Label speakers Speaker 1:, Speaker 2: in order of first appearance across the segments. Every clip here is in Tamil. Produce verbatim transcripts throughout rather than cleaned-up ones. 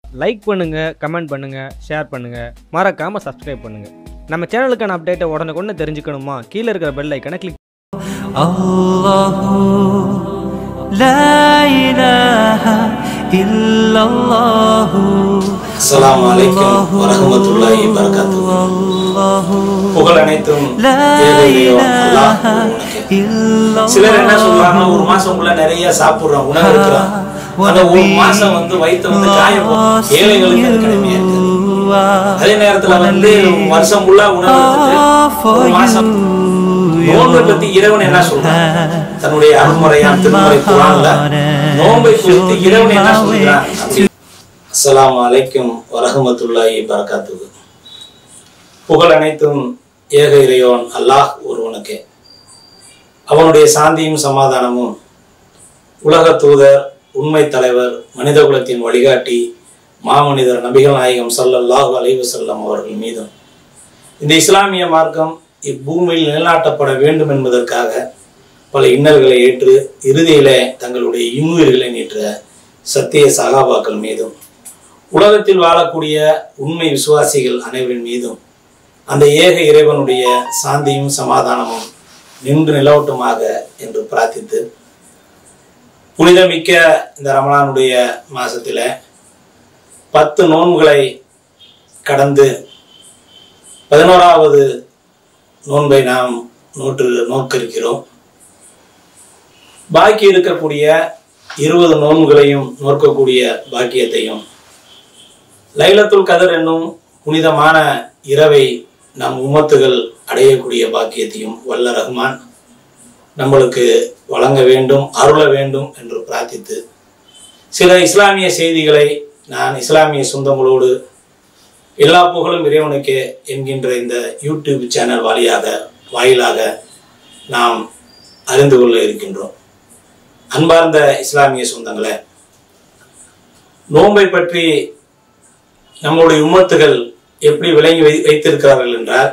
Speaker 1: லைக் பண்ணுங்க, கமெண்ட் பண்ணுங்க, ஷேர் பண்ணுங்க. மறக்காம சப்ஸ்கிரைப் பண்ணுங்க. நம்ம சேனலுக்கான அப்டேட்டை உடனுக்குடனே தெரிஞ்சுக்கணுமா? கீழ இருக்கிற பெல் ஐகானை கிளிக்
Speaker 2: அல்லாஹு லா இலாஹா இல்லல்லாஹு.
Speaker 3: அஸ்ஸலாமு அலைக்கும் வரஹ்மத்துல்லாஹி வபரகாத்துஹு. புகழ் அனைத்தும் அல்லாஹ் ஒருவனுக்கே. சிலர் என்ன சொல்றாங்க, ஒரு மாசம்க்குள்ள நிறைய சாப்பிடுறோம், உணவு எடுக்கிறோம், அந்த ஒரு மாசம் வந்து வயிற்று வந்து காயம் ஏழைகளுக்கு அது கடமையா இருக்கு. அதே நேரத்துல வந்து வருஷம் ஃபுல்லா உணவு எடுத்துட்டு ஒரு மாசம் நோன்பை பத்தி இறைவன் என்ன சொல்றான்? தன்னுடைய அருள்முறையான் திருமறை குர்ஆன்ல நோன்பை குறித்து இறைவன் என்ன சொல்றான்? அஸ்ஸலாமு அலைக்கும் வரஹ்மத்துல்லாஹி வபரகாத்துஹு. புகழ் அனைத்தும் ஏக இறைவன் அல்லாஹ் ஒருவனுக்கே. அவனுடைய சாந்தியும் சமாதானமும் உலக தூதர், உண்மை தலைவர், மனித குலத்தின் வழிகாட்டி, மாமனிதர் நபிகள் நாயகம் ஸல்லல்லாஹு அலைஹி வஸல்லம் அவர்கள் மீதும் இந்த இஸ்லாமிய மார்க்கம் இப்பூமியில் நிலைநாட்டப்பட வேண்டும் என்பதற்காக பல இன்னல்களை ஏற்று இறுதியிலே தங்களுடைய இன்னுயிர்களை நீற்ற சத்திய சகாபாக்கள் மீதும் உலகத்தில் வாழக்கூடிய உண்மை விசுவாசிகள் அனைவரின் மீதும் அந்த ஏக இறைவனுடைய சாந்தியும் சமாதானமும் நின்று நிலவட்டுமாக என்று பிரார்த்தித்து, புனிதமிக்க இந்த ரமலானுடைய மாசத்துல பத்து நோன்புகளை கடந்து பதினோராவது நோன்பை நாம் நோற்று நோக்கிருக்கிறோம். பாக்கி இருக்கக்கூடிய இருபது நோன்புகளையும் நோக்கக்கூடிய பாக்கியத்தையும், லைலத்துல் கதர் என்னும் புனிதமான இரவை நம் உம்மத்துகள் அடையக்கூடிய பாக்கியத்தையும் வல்ல ரஹ்மான் நம்மளுக்கு வழங்க வேண்டும், அருள வேண்டும் என்று பிரார்த்தித்து, சில இஸ்லாமிய செய்திகளை நான் இஸ்லாமிய சொந்தங்களோடு எல்லா புகழும் இறைவனுக்கே என்கின்ற இந்த யூடியூப் சேனல் வாயிலாக வாயிலாக நாம் அறிந்து கொள்ள இருக்கின்றோம். அன்பார்ந்த இஸ்லாமிய சொந்தங்களே, நோன்பை பற்றி நம்முடைய உம்மத்துகள் எப்படி விளங்கி வை வைத்திருக்கிறார்கள் என்றால்,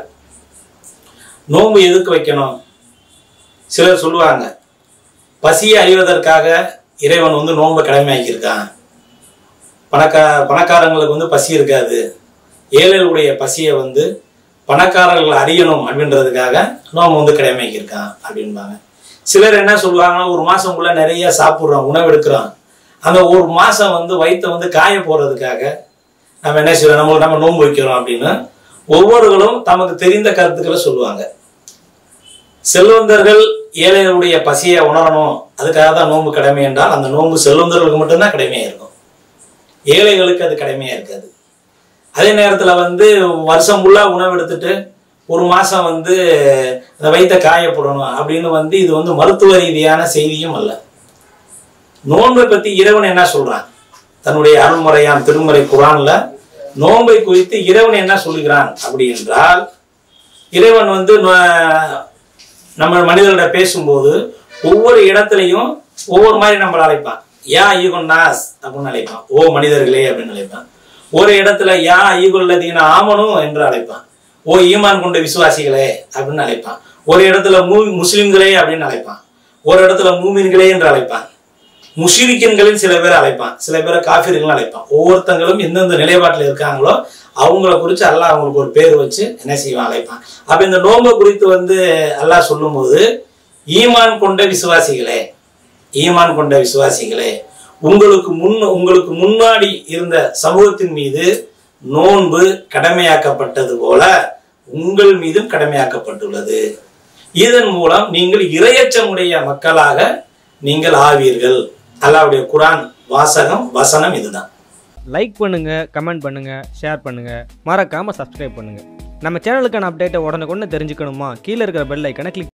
Speaker 3: நோன்பு எதுக்கு வைக்கணும்? சிலர் சொல்லுவாங்க, பசியை அறிவதற்காக இறைவன் வந்து நோன்பை கடமையாக்கியிருக்கான். பணக்கா பணக்காரங்களுக்கு வந்து பசி இருக்காது, ஏழைகளுடைய பசியை வந்து பணக்காரர்கள் அறியணும் அப்படின்றதுக்காக நோன்பு வந்து கடமையாக்கியிருக்கான் அப்படின்பாங்க. சிலர் என்ன சொல்லுவாங்கன்னா, ஒரு மாசம்குள்ள நிறைய சாப்பிட்றோம், உணவு எடுக்கிறோம், அந்த ஒரு மாசம் வந்து வயிற்றை வந்து காய போறதுக்காக நம்ம என்ன செய்யறோம், நம்ம நம்ம நோன்பு வைக்கிறோம் அப்படின்னு ஒவ்வொருவர்களும் தமக்கு தெரிந்த கருத்துக்களை சொல்லுவாங்க. செல்வந்தர்கள் ஏழைகளுடைய பசியை உணரணும், அதுக்காக தான் நோன்பு கடமை என்றால் அந்த நோன்பு செல்வந்தர்களுக்கு மட்டும்தான் கடமையா இருக்கும், ஏழைகளுக்கு அது கடமையா இருக்காது. அதே நேரத்துல வந்து வருஷம் ஃபுல்லா உணவு எடுத்துட்டு ஒரு மாசம் வந்து அந்த வயிற்றை காயப்படணும் அப்படின்னு வந்து இது வந்து மருத்துவ ரீதியான செய்தியும் அல்ல. நோன்பை பத்தி இறைவன் என்ன சொல்றான்? தன்னுடைய அருள்முறையான் திருமறை குர்ஆன்ல நோன்பை குறித்து இறைவன் என்ன சொல்லுகிறான் அப்படி என்றால், இறைவன் வந்து நம்ம மனிதர்கிட்ட பேசும்போது ஒவ்வொரு இடத்துலையும் ஒவ்வொரு மாதிரி நம்மளை அழைப்பான். யா ஐயுகன் நாஸ் அப்படின்னு அழைப்பான், ஓ மனிதர்களே அப்படின்னு அழைப்பான். ஒரு இடத்துல யா ஐயுகல்லதீன ஆமனும் என்று அழைப்பான், ஓ ஈமான் கொண்ட விசுவாசிகளே அப்படின்னு அழைப்பான். ஒரு இடத்துல மூ முஸ்லிம்களே அப்படின்னு அழைப்பான். ஒரு இடத்துல மூமின்களே என்று அழைப்பான். முஷ்ரிக்கீன்களில் சில பேர் அழைப்பான், சில பேரை காஃபிர்கள் அழைப்பான். ஒவ்வொருத்தங்களும் எந்தெந்த நிலைப்பாட்டில் இருக்காங்களோ அவங்கள குறித்து அல்லாஹ் அவங்களுக்கு ஒரு பேர் வச்சு என்ன செய்வான், அழைப்பான். அப்ப இந்த நோன்பை குறித்து வந்து அல்லாஹ் சொல்லும் போது, ஈமான் கொண்ட விசுவாசிகளே, ஈமான் கொண்ட விசுவாசிகளே, உங்களுக்கு முன் உங்களுக்கு முன்னாடி இருந்த சமூகத்தின் மீது நோன்பு கடமையாக்கப்பட்டது போல உங்கள் மீதும் கடமையாக்கப்பட்டுள்ளது. இதன் மூலம் நீங்கள் இறையச்சமுடைய மக்களாக நீங்கள் ஆவீர்கள். அல்லாஹ்வுடைய குர்ஆன் வாசகம் வசனம் இதுதான்.
Speaker 1: லைக் பண்ணுங்க, கமெண்ட் பண்ணுங்க, ஷேர் பண்ணுங்க. மறக்காம சப்ஸ்கிரைப் பண்ணுங்க. நம்ம சேனலுக்கான அப்டேட்டை உடனுக்குடனே தெரிஞ்சுக்கணுமா? கீழ இருக்கிற பெல் ஐகானை கிளிக்